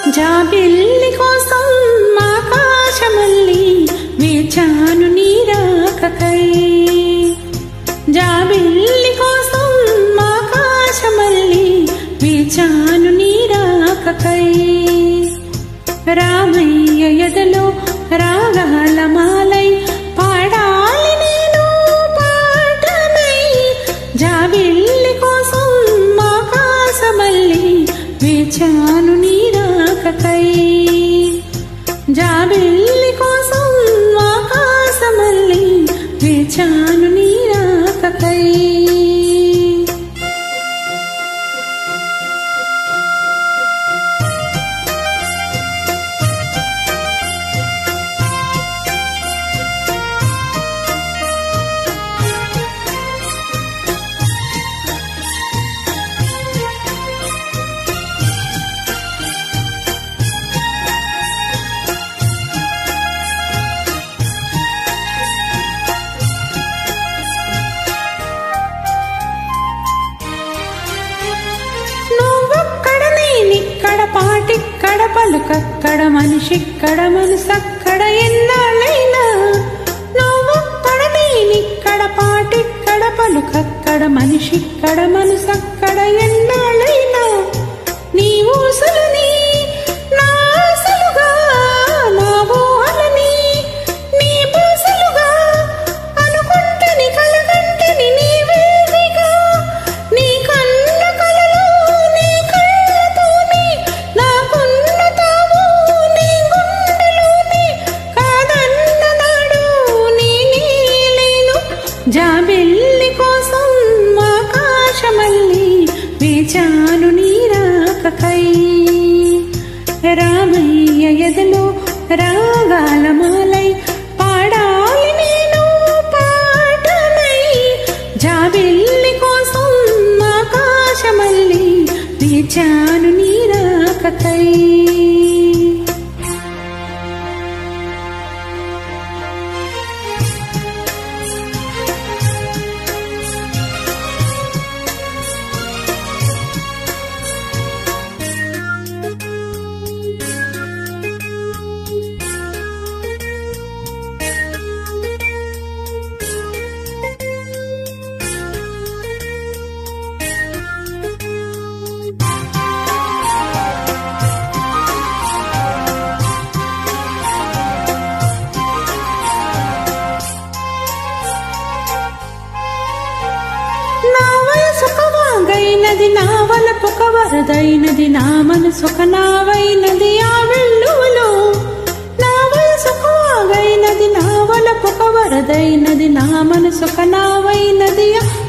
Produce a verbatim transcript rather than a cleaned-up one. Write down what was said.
జాబిల్లి కోసం ఆకాశమల్లి వేచాను నీ రాకకై జాబిల్లి కోసం ఆకాశమల్లి వేచాను నీ రాకకై రామయ్య ఎదలో రాగాల మాలై పాడాలి నేను పాటనై జాబిల్లి కోసం ఆకాశమల్లి వేచాను నీ రాకకై జాబిల్లి కోసం ఆకాశమల్లి వేచాను నీ రాకకై పాటిక్కడ పలుకక్కడ మనిషిక్కడ మనసక్కడ ఎన్నాళ్ళైనా నువ్వొక్కడ నేనిక్కడ పాటిక్కడ పలుకక్కడ మనిషిక్కడ మనసక్కడ ఎన్నాళ్ళైనా నీ ఊసులని నా ఆశలుగా నా ఊహలని నీ పూసలుగా అనుకుంటని కలగంటని నీ వేదిగా నీ కన్న కలలో నీ కళ్ళతోని నాకున్న తావు నీ గుండెలోని కాదన్ననాడు నేనే లేను జాబిల్లి కోసం ఆకాశమల్లి వేచాను నీ రాకకై రామయ్య ఎదలో రాగాల మాలై పాడాలి నేను పాటనై జాబిల్లి కోసం ఆకాశమల్లి వేచాను నీ రాకకై గైనది నా వలపుక వరదైనది నా మనసుక నావైనది ఆ వెల్లువలో నా వయసుక వాగైనది నా వలపుక వరదైనది నా మనసుక నావైనది